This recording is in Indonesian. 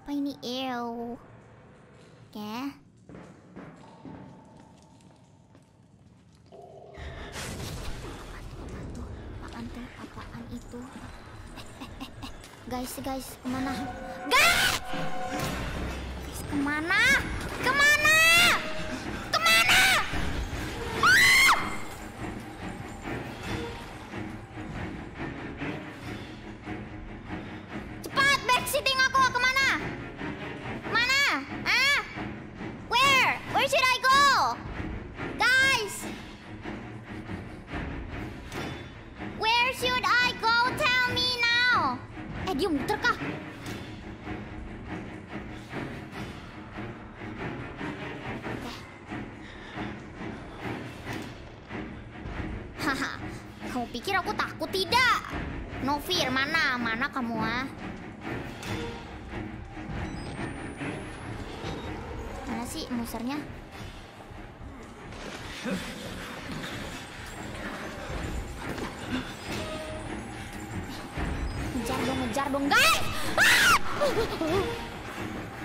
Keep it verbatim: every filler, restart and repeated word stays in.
Apa ini? Ew. Oke. Apaan tuh? Apaan itu? Eh, eh, eh, eh. Guys, guys, kemana? Guys! Guys, kemana? Kemana? Kemana? Ah! Cepat, backseating aku. Kemana? Mana? Ah? Where? Where should I go? Guys! Where should I go? Tell me now. Eh, dia muter kah? Oke. Haha, kamu pikir aku takut tidak? No fear, mana? Mana kamu ah? Mana sih musernya? Ngejar dong, ngejar dong, guys! Ah!